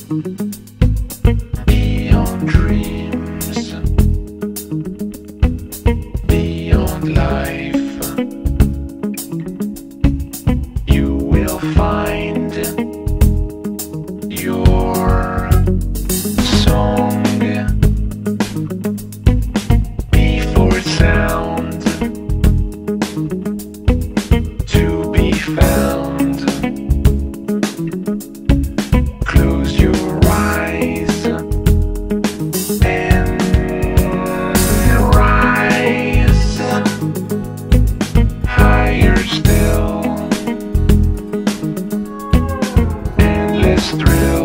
beyond dreams, beyond life, you will find your song before sound to be found. Close your eyes and rise higher still. Endless thrill.